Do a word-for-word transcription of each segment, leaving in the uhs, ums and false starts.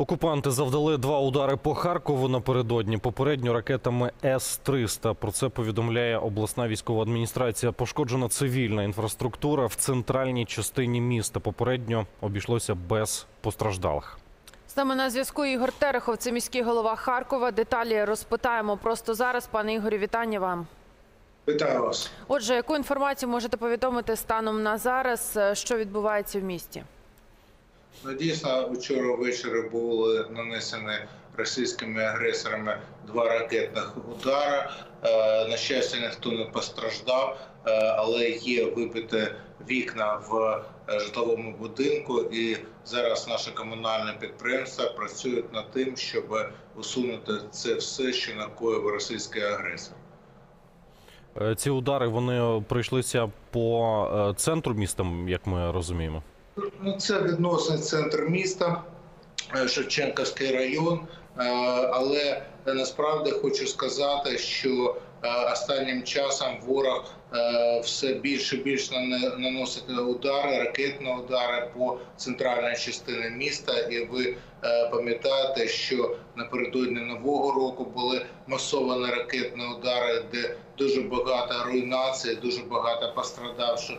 Окупанти завдали два удари по Харкову напередодні, попередньо ракетами С триста. Про це повідомляє обласна військова адміністрація. Пошкоджена цивільна інфраструктура в центральній частині міста. Попередньо обійшлося без постраждалих. З нами на зв'язку Ігор Терехов, це міський голова Харкова. Деталі розпитаємо просто зараз. Пане Ігорю, вітання вам. Вітаю вас. Отже, яку інформацію можете повідомити станом на зараз, що відбувається в місті? Ну, дійсно, вчора ввечері були нанесені російськими агресорами два ракетних удари. На щастя, ніхто не постраждав, але є вибиті вікна в житловому будинку. І зараз наше комунальне підприємство працює над тим, щоб усунути це все, що накоїв російський агресор. Ці удари, вони прийшлися по центру міста, як ми розуміємо? Ну, це відносний центр міста, Шевченківський район, але насправді хочу сказати, що останнім часом ворог все більше і більше наносить удари, ракетні удари по центральній частині міста. І ви пам'ятаєте, що напередодні Нового року були масовані ракетні удари, де дуже багато руйнацій, дуже багато пострадавших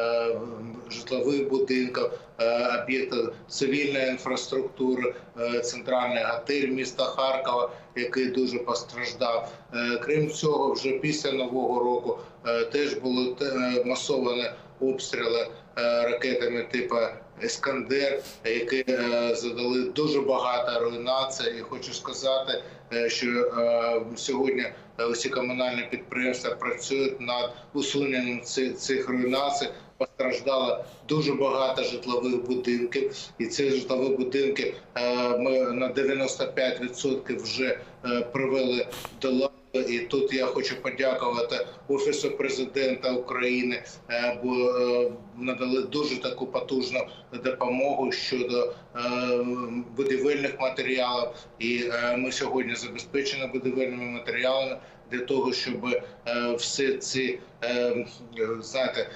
житлових будинків, об'єктів цивільної інфраструктури, центральний готель міста Харкова, який дуже постраждав. Крім цього, вже після Нового року теж були масовані обстріли ракетами типу «Іскандер», які задали дуже багато руйнацій. І хочу сказати, що сьогодні усі комунальні підприємства працюють над усуненням цих руйнацій. Постраждало дуже багато житлових будинків, і ці житлові будинки ми на дев'яносто п'ять відсотків вже привели до ладу. І тут я хочу подякувати Офісу Президента України, бо надали дуже таку потужну допомогу щодо будівельних матеріалів. І ми сьогодні забезпечені будівельними матеріалами для того, щоб всі ці, знаєте,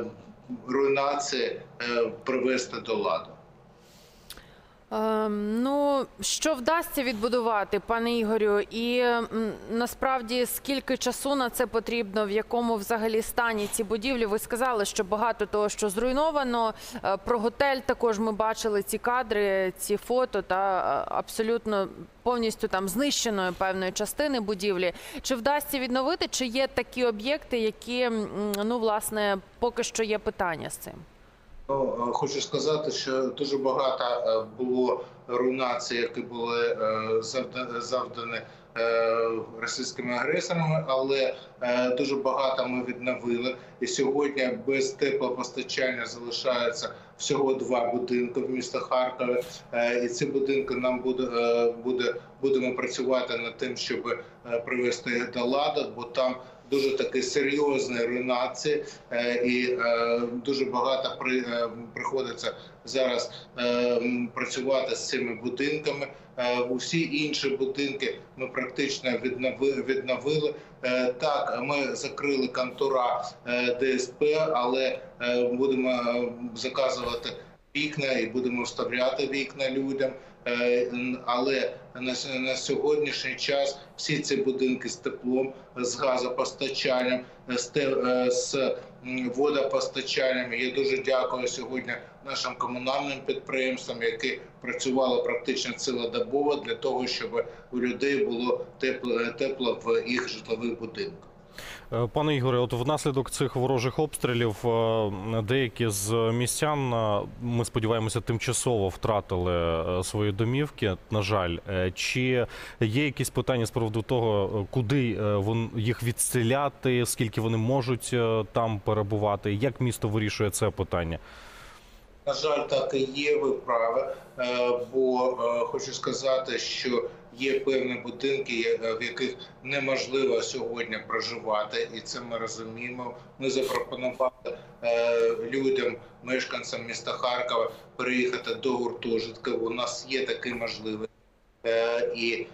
руйнації привести до ладу. Ну, що вдасться відбудувати, пане Ігорю, і насправді скільки часу на це потрібно, в якому взагалі стані ці будівлі? Ви сказали, що багато того, що зруйновано. Про готель також ми бачили ці кадри, ці фото, та абсолютно повністю там знищеної певної частини будівлі. Чи вдасться відновити, чи є такі об'єкти, які, ну, власне, поки що є питання з цим? Ну, хочу сказати, що дуже багато було руйнацій, які були завдані російськими агресорами, але дуже багато ми відновили. І сьогодні без теплопостачання залишається всього два будинки в місті Харкові. І ці будинки нам буде, буде, будемо працювати над тим, щоб привести їх до ладу, бо там дуже такі серйозні руйнації, і дуже багато при, приходиться зараз працювати з цими будинками. Усі інші будинки ми практично відновили. Так, ми закрили контура Д С П, але будемо заказувати вікна і будемо вставляти вікна людям. Але на сьогоднішній час всі ці будинки з теплом, з газопостачанням, з водопостачанням. Я дуже дякую сьогодні нашим комунальним підприємствам, які працювали практично цілодобово для того, щоб у людей було тепло, тепло в їх житлових будинках. Пане Ігоре, от внаслідок цих ворожих обстрілів деякі з містян, ми сподіваємося, тимчасово втратили свої домівки, на жаль. Чи є якісь питання з приводу того, куди їх відселяти, скільки вони можуть там перебувати? Як місто вирішує це питання? На жаль, так і є, ви праві, бо хочу сказати, що є певні будинки, в яких неможливо сьогодні проживати, і це ми розуміємо. Ми запропонували людям, мешканцям міста Харкова, переїхати до гуртожитків. У нас є такі можливості. І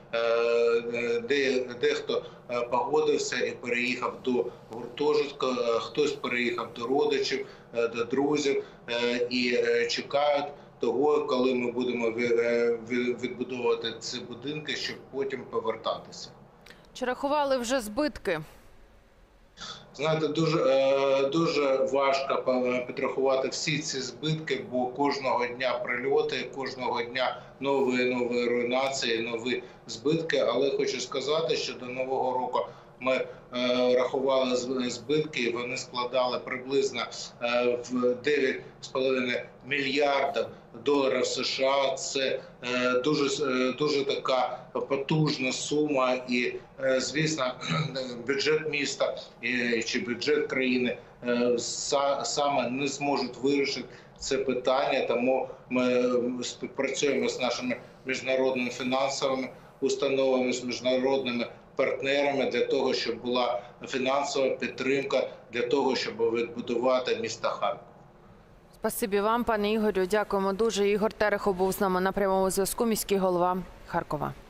дехто погодився і переїхав до гуртожитку, хтось переїхав до родичів, до друзів і чекають того, коли ми будемо відбудовувати ці будинки, щоб потім повертатися. Чи рахували вже збитки? Знаєте, дуже, дуже важко підрахувати всі ці збитки, бо кожного дня прильоти, кожного дня нові, нові руйнації, нові збитки. Але хочу сказати, що до Нового року ми рахували збитки, і вони складали приблизно в дев'ять з половиною мільярдів доларів США. Це дуже, дуже така потужна сума, і, звісно, бюджет міста чи бюджет країни саме не зможуть вирішити це питання, тому ми співпрацюємо з нашими міжнародними фінансовими установами, з міжнародними партнерами для того, щоб була фінансова підтримка, для того, щоб відбудувати місто Харків. Спасибі вам, пане Ігорю. Дякуємо дуже. Ігор Терехов був з нами на прямому зв'язку, міський голова Харкова.